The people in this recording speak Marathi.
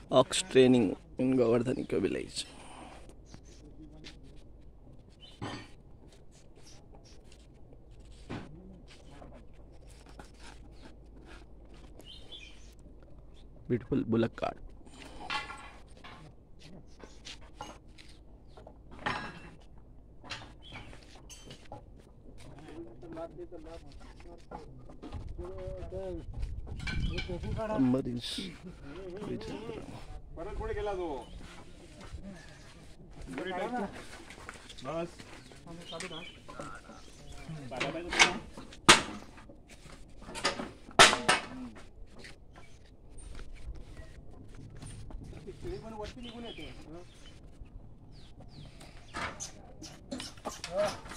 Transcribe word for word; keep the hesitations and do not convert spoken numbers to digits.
ox training in Govardhan Eco Village. Beautiful bullock cart. Ambrish परत पुढे गेला तो बस पण वरती निघून येते